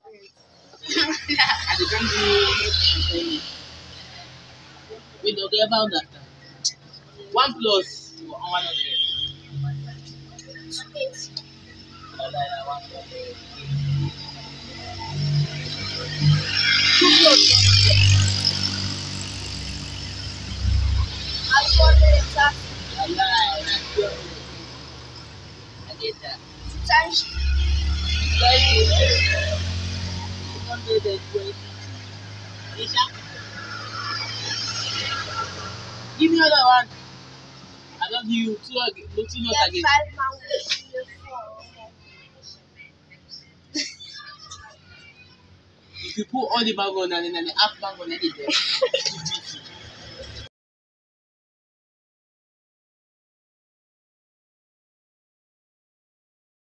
And they can do we don't care about that. 1 plus 100. I get that. Give me another one. I love you. Two not again. If you put all the bag on and then the half bag on any day,